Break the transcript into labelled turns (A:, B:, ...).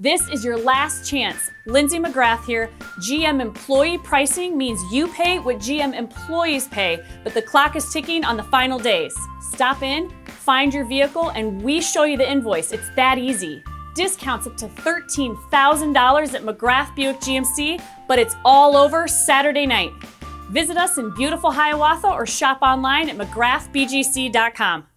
A: This is your last chance. Lindsay McGrath here. GM employee pricing means you pay what GM employees pay, but the clock is ticking on the final days. Stop in, find your vehicle, and we show you the invoice. It's that easy. Discounts up to $13,000 at McGrath Buick GMC, but it's all over Saturday night. Visit us in beautiful Hiawatha or shop online at McGrathBGC.com.